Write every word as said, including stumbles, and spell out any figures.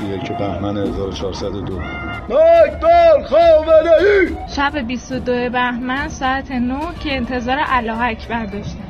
یک بهمن هزار و چهارصد و دو. اکبر خامنه‌ای. شب بیست و دو بهمن ساعت نه که انتظار الله اکبر داشتم.